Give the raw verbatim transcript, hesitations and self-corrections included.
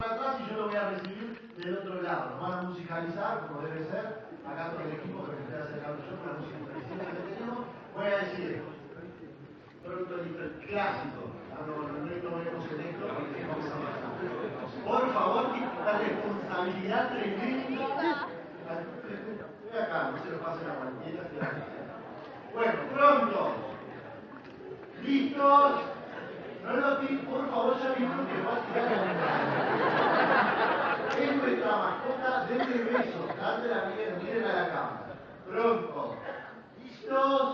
atrás y yo lo voy a recibir del otro lado. Nos van a musicalizar, como debe ser. Acá todo el equipo que me estoy acercando yo con la música precisa que tenemos. Voy a decir, pronto el clásico. No, no, no, no vemos en esto porque vamos a pasar. Por favor, la responsabilidad tremenda. Estoy acá, no se lo pasen a cualquiera. Bueno, pronto. ¿Listos? No lo pido, por favor, ya vieron que va a tirar la Es nuestra mascota, denle besos, dale la miren, miren a la cámara. Pronto. ¿Listos?